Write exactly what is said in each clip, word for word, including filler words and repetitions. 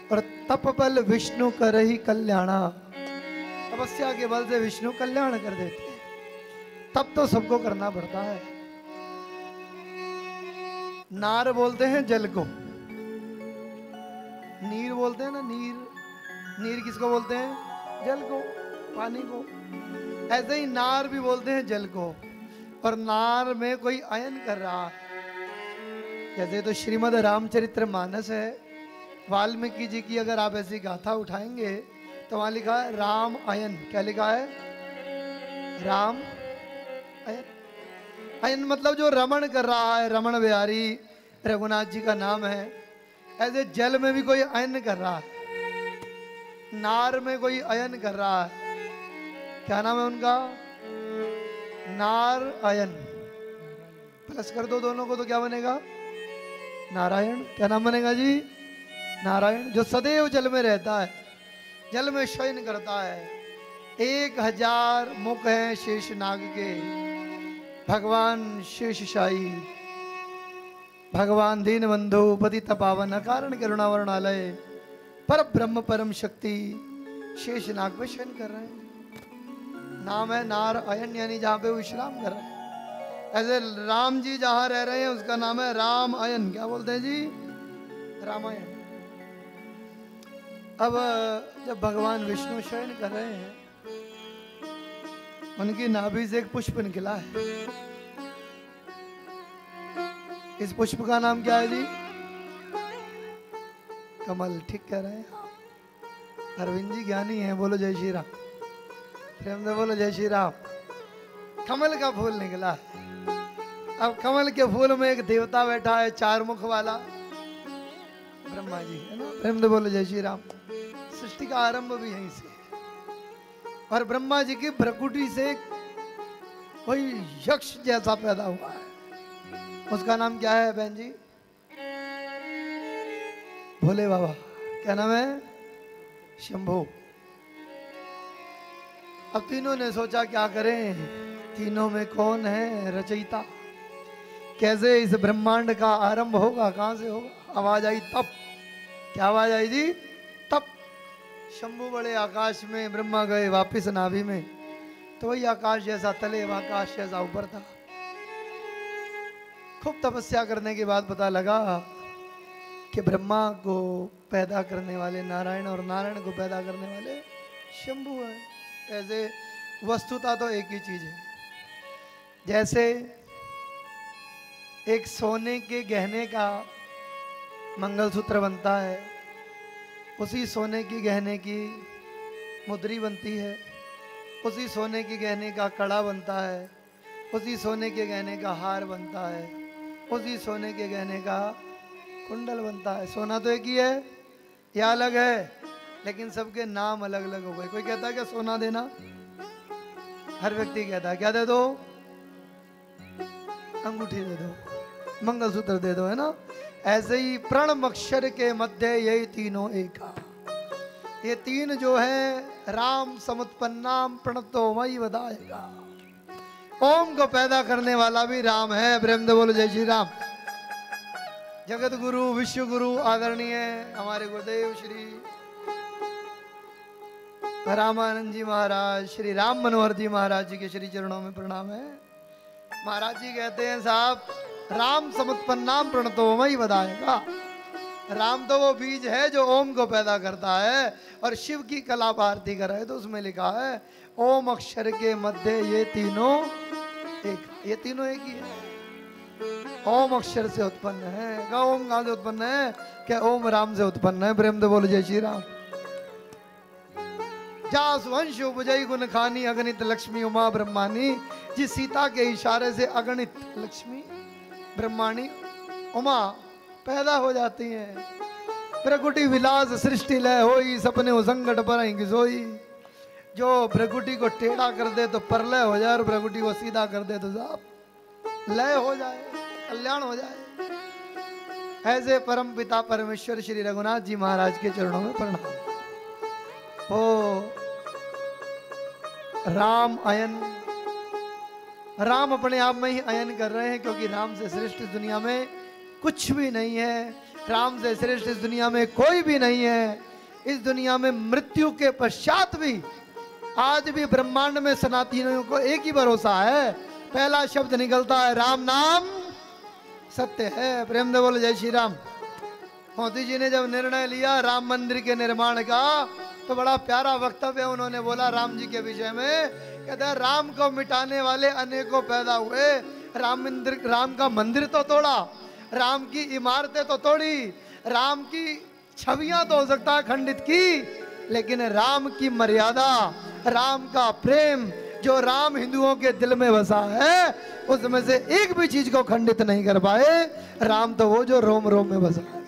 और तप बल विष्णु कर ही कल्याणा, तपस्या के बल से विष्णु कल्याण कर देते हैं। तब तो सबको करना पड़ता है। नार बोलते हैं जल को, नीर बोलते हैं ना, नीर नीर किसको बोलते हैं? जल को, पानी को। ऐसे ही नार भी बोलते हैं जल को। और नार में कोई अयन कर रहा है। जैसे तो श्रीमद् रामचरित्र मानस है, वाल्मीकि जी की अगर आप ऐसी गाथा उठाएंगे तो वहां लिखा है राम अयन। क्या लिखा है? राम अयन। अयन मतलब जो रमण कर रहा है, रमण बिहारी रघुनाथ जी का नाम है। ऐसे जल में भी कोई अयन कर रहा है, नार में कोई अयन कर रहा है। क्या नाम है उनका? नार अयन। प्लस कर दो दोनों को तो क्या बनेगा? नारायण। क्या नाम बनेगा जी? नारायण। जो सदैव जल में रहता है, जल में शयन करता है। एक हजार मुख हैं शेष नाग के, भगवान शेषशाही, भगवान दीन बंधु पतित पावन अकारण करुणावरणालय पर ब्रह्म परम शक्ति शेष नाग पे शयन कर रहे हैं। नाम है नार अयन, यानी जहाँ पे विश्राम कर रहे हैं। ऐसे राम जी जहाँ रह रहे हैं उसका नाम है राम अयन। क्या बोलते हैं जी? रामायण। अब जब भगवान विष्णु शयन कर रहे हैं, उनकी नाभि से एक पुष्प निकला है। इस पुष्प का नाम क्या है जी? कमल। ठीक कह रहे हैं अरविंद जी, ज्ञानी है। बोलो जय श्री राम। प्रेम से बोलो जय श्री राम। कमल का फूल निकला है। अब कमल के फूल में एक देवता बैठा है, चार मुख वाला, ब्रह्मा जी है ना। प्रेम से बोलो जय श्री राम। सृष्टि का आरंभ भी यहीं से। और ब्रह्मा जी की भ्रकुटी से कोई यक्ष जैसा पैदा हुआ है। उसका नाम क्या है बहन जी? भोले बाबा। क्या नाम है? शंभू। अब तीनों ने सोचा क्या करें, तीनों में कौन है रचयिता, कैसे इस ब्रह्मांड का आरंभ होगा, कहां से होगा? आवाज आई तप। क्या आवाज आई जी? तप। शंभू बड़े आकाश में, ब्रह्मा गए वापिस नाभि में, तो वही आकाश जैसा तले, आकाश जैसा ऊपर था। खूब तपस्या करने के बाद पता लगा कि ब्रह्मा को पैदा करने वाले नारायण और नारायण को पैदा करने वाले शंभू है। ऐसे वस्तुता तो एक ही चीज है। जैसे एक सोने के गहने का मंगलसूत्र बनता है, उसी सोने की गहने की मुद्री बनती है, उसी सोने के गहने का कड़ा बनता है, उसी सोने के गहने का हार बनता है, उसी सोने के गहने का कुंडल बनता है। सोना तो एक ही है या अलग है, लेकिन सबके नाम अलग अलग हो गए। कोई कहता है क्या सोना देना? हर व्यक्ति कहता है क्या दे दो? अंगूठी दे दो, मंगलसूत्र दे दो, है ना। ऐसे ही प्रणव अक्षर के मध्य यही तीनों एक। ये तीन जो है राम समुत्पन्नाम प्रणतो मई वदाएगा। ओम को पैदा करने वाला भी राम है। प्रेम से बोलो जय श्री राम। जगत गुरु विश्व गुरु आदरणीय हमारे गुरुदेव श्री रामानंद जी महाराज, श्री राम मनोहर जी महाराज जी के श्री चरणों में प्रणाम है। महाराज जी कहते हैं साहब, राम समुत्पन्नाम प्रणतो मई वदाएगा। राम तो वो बीज है जो ओम को पैदा करता है। और शिव की कला भारती कर रहे तो उसमें लिखा है ओम अक्षर के मध्य ये तीनों एक। ये तीनों एक ही है। ओम अक्षर से उत्पन्न है। का ओम कहां से उत्पन्न है? क्या ओम राम से उत्पन्न है। प्रेम से बोलो जय श्री राम। जास वंश उपजई गुण खानी अगणित लक्ष्मी उमा ब्रह्मानी। जिस सीता के इशारे से अगणित लक्ष्मी ब्रह्माणी उमा पैदा हो जाती हैं। प्रकृति विलास सृष्टि लय होई, सपने उसंगट पर सोई। जो प्रकृति को टेढ़ा कर दे तो परलय हो जाए, और प्रकृति को सीधा कर दे तो साहब लय हो जाए, कल्याण हो जाए। ऐसे परम पिता परमेश्वर श्री रघुनाथ जी महाराज के चरणों में प्रणाम हो। राम अयन, राम अपने आप में ही अयन कर रहे हैं, क्योंकि राम से श्रेष्ठ दुनिया में कुछ भी नहीं है। राम से श्रेष्ठ इस दुनिया में कोई भी नहीं है। इस दुनिया में मृत्यु के पश्चात भी आज भी ब्रह्मांड में सनातनियों को एक ही भरोसा है, पहला शब्द निकलता है राम नाम सत्य है। प्रेम से बोलो जय श्री राम। मोदी जी ने जब निर्णय लिया राम मंदिर के निर्माण का तो बड़ा प्यारा वक्तव्य उन्होंने बोला राम जी के विषय में। कहते हैं राम को मिटाने वाले अनेकों पैदा हुए, राम मंदिर राम का मंदिर तो तोड़ा, राम की इमारतें तो तोड़ी, राम की छवियां तो हो सकता है खंडित की, लेकिन राम की मर्यादा, राम का प्रेम जो राम हिंदुओं के दिल में बसा है उसमें से एक भी चीज को खंडित नहीं कर पाए। राम तो वो जो रोम रोम में बसा है।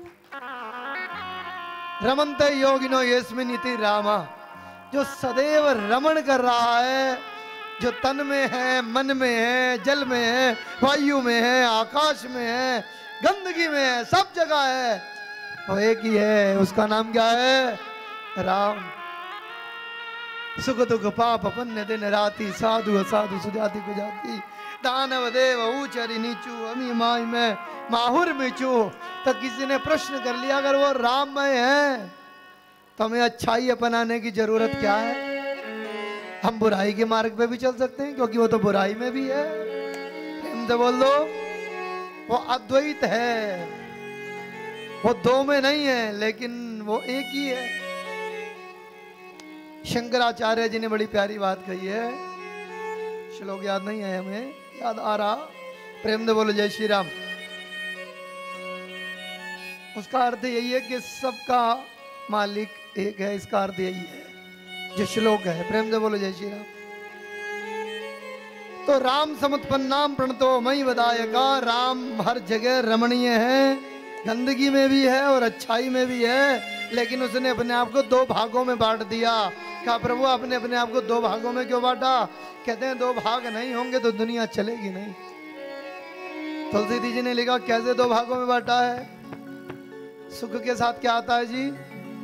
रमन्ते योगिनो यस्मिन् इति रामा, जो सदैव रमण कर रहा है, जो तन में है, मन में है, जल में है, वायु में है, आकाश में है, गंदगी में है, सब जगह है, वो एक ही है। उसका नाम क्या है? राम। सुख दुख पाप पुण्य दिन राति, साधु असाधु सुजाति कुजाति, दानव देव ऊंचरी नीचू, अमी माई में माहुर मिचू। तो किसी ने प्रश्न कर लिया अगर वो राममय है तो हमें अच्छाई अपनाने की जरूरत क्या है? हम बुराई के मार्ग पे भी चल सकते हैं क्योंकि वो तो बुराई में भी है। प्रेम से बोल दो, वो अद्वैत है, वो दो में नहीं है लेकिन वो एक ही है। शंकराचार्य जी ने बड़ी प्यारी बात कही है, श्लोक याद नहीं है हमें, याद आ रहा। प्रेम से बोलो जय श्री राम। उसका अर्थ यही है कि सबका मालिक एक है, इसका अर्थ यही है जो श्लोक है। प्रेम से बोलो जय श्री राम। तो राम समुत्पन्नाम प्रणतो मई वदायका, राम हर जगह रमणीय है, गंदगी में भी है और अच्छाई में भी है, लेकिन उसने अपने आप को दो भागों में बांट दिया। कहा प्रभु आपने अपने आप को दो भागों में क्यों बांटा? कहते हैं दो भाग नहीं होंगे तो दुनिया चलेगी नहीं। तुलसीदास जी ने लिखा कैसे दो भागों में बांटा है? सुख के साथ क्या आता है जी?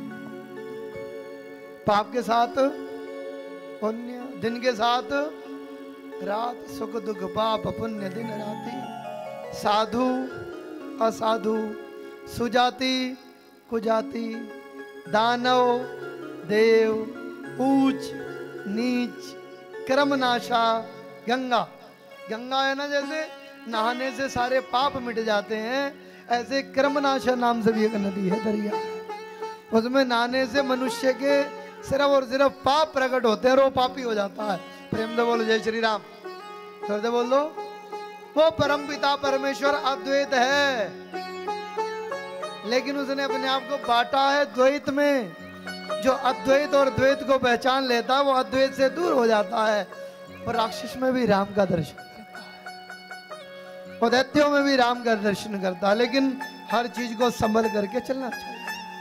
पाप के साथ पुण्य, दिन के साथ रात, सुख दुख पाप पुण्य दिन राति, साधु असाधु, सुजाति कुजाति, दानव देव, ऊंच नीच, क्रमनाशा, गंगा। गंगा है ना, जैसे नहाने से सारे पाप मिट जाते हैं, ऐसे क्रमनाशा नाम से भी एक नदी है, दरिया। उसमें नहाने से मनुष्य के सिर्फ और सिर्फ पाप प्रकट होते हैं और वो पापी हो जाता है। प्रेम से बोलो जय श्री राम। फिर से बोल दो, वो परम पिता परमेश्वर अद्वैत है, लेकिन उसने अपने आप को बांटा है द्वैत में। जो अद्वैत और द्वैत को पहचान लेता है वो अद्वैत से दूर हो जाता है और राक्षस में भी राम का दर्शन करता है और दैत्यों में भी राम का दर्शन करता है। लेकिन हर चीज को संभल करके चलना चाहिए।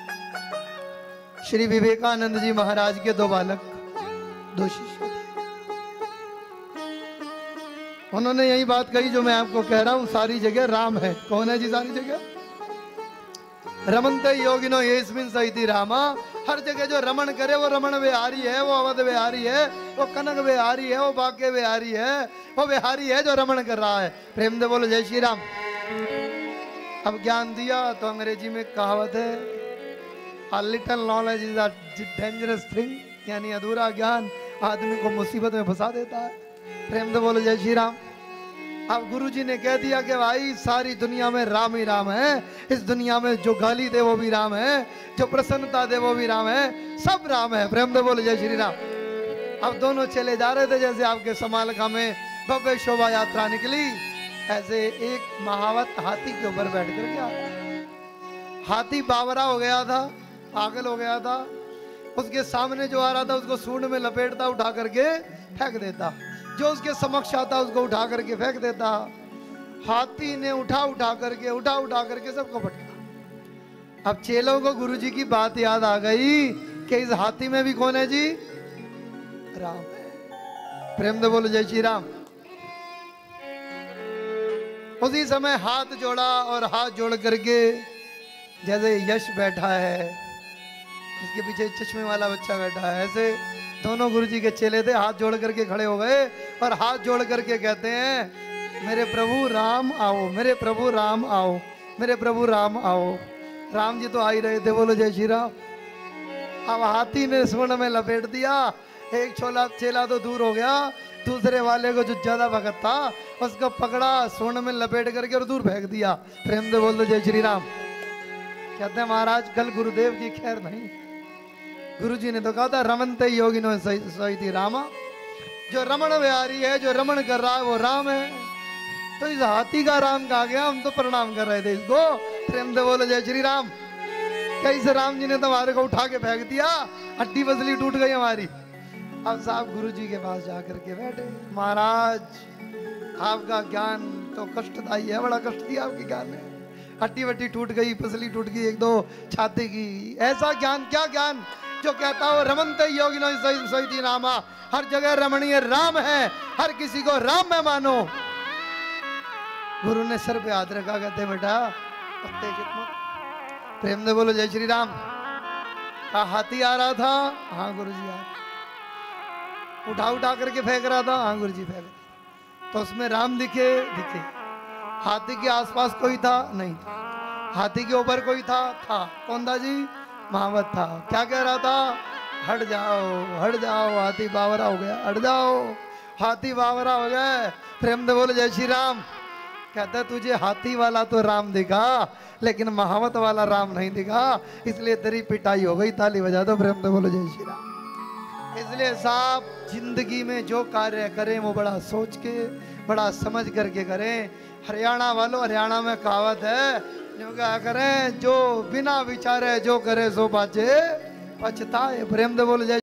श्री विवेकानंद जी महाराज के दो बालक, दो शिष्य थे। उन्होंने यही बात कही जो मैं आपको कह रहा हूं, सारी जगह राम है। कौन है जी सारी जगह? रमन्ते योगिनो यस्मिन् सइति रामा। हर जगह जो रमण करे वो रमण विहारी है, वो अवध विहारी है, वो कनक विहारी है, वो भाग्य विहारी है, वो विहारी है जो रमण कर रहा है। प्रेम से बोलो जय श्री राम। अब ज्ञान दिया तो अंग्रेजी में कहावत है, A little knowledge is a dangerous thing, यानी अधूरा ज्ञान आदमी को मुसीबत में फंसा देता है। प्रेम से बोलो जय श्री राम। अब गुरुजी ने कह दिया कि भाई सारी दुनिया में राम ही राम है, इस दुनिया में जो गाली दे वो भी राम है, जो प्रसन्नता दे वो भी राम है, सब राम है। प्रेम से बोलो जय श्री राम। अब दोनों चले जा रहे थे, जैसे आपके समालखा में भव्य शोभा यात्रा निकली, ऐसे एक महावत हाथी के ऊपर बैठ कर गया। हाथी बावरा हो गया था, पागल हो गया था। उसके सामने जो आ रहा था उसको सूंड में लपेटता, उठा करके फेंक देता, जो उसके समक्ष आता उसको उठा करके फेंक देता। हाथी ने उठा उठा करके उठा उठा करके सबको पटका। अब चेलों को गुरुजी की बात याद आ गई कि इस हाथी में भी कौन है जी? राम है। प्रेम से बोलो जय श्री राम। उसी समय हाथ जोड़ा और हाथ जोड़ करके जैसे यश बैठा है, इसके पीछे चश्मे वाला बच्चा बैठा है, ऐसे दोनों गुरुजी के चेले थे, हाथ जोड़ करके खड़े हो गए और हाथ जोड़ करके कहते हैं मेरे प्रभु राम आओ, मेरे प्रभु राम आओ। मेरे प्रभु राम आओ। राम जी तो आ ही रहे थे, बोलो जय श्री राम। अब हाथी ने स्वर्ण में लपेट दिया, एक छोला चेला तो दूर हो गया, दूसरे वाले को जो ज्यादा भगत था उसको पकड़ा, स्वर्ण में लपेट करके और दूर फेंक दिया। प्रेम से बोल दो जय श्री राम। कहते हैं महाराज कल गुरुदेव की खैर नहीं, गुरुजी ने तो कहा था रमनते योगी नो सही थी रामा, जो रमण बिहारी है, जो रमण कर रहा है वो राम है। तो इस हाथी का राम कहा गया, हम तो प्रणाम कर रहे थे इसको। प्रेम से बोलो जय श्री राम। कैसे राम जी ने तो हमारे को उठा के फेंक दिया, हड्डी बसली टूट गई हमारी। अब साहब गुरु जी के पास जाकर के बैठे, महाराज आपका ज्ञान तो कष्टदायी है, बड़ा कष्ट दिया आपके ज्ञान ने, हड्डी वड्डी टूट गई, पसली टूट गई, एक दो छाती की। ऐसा ज्ञान, क्या ज्ञान जो कहता हो रमनते योगी नो सही नामा, हर जगह रमणीय राम है, हर किसी को राम में मानो। गुरु ने सर पे हाथ रखा, कहते बेटा उत्तेजित मत, प्रेम से बोलो जय श्री राम। का हाथी आ रहा था, हाँ गुरु जी आ, उठा उठा करके फेंक रहा था, हाँ गुरु जी फेंक रहा। तो उसमें राम दिखे, दिखे। हाथी के आसपास कोई था, नहीं था। हाथी के ऊपर कोई था, था। कौन था जी? महावत था। क्या कह रहा था? हट जाओ, हट जाओ, हाथी बावरा हो गया, हट जाओ, हाथी बावरा हो गया। प्रेम से बोलो जय श्री राम। कहता तुझे हाथी वाला तो राम दिखा, लेकिन महावत वाला राम नहीं दिखा, इसलिए तेरी पिटाई हो गई। ताली बजा दो, प्रेम से बोलो जय श्री राम। इसलिए साहब जिंदगी में जो कार्य करें वो बड़ा सोच के, बड़ा समझ करके करें। हरियाणा वालों, हरियाणा में कहावत है, जो क्या करें, जो बिना विचारे जो करे सो बाजे पछताए। प्रेम से बोलो जय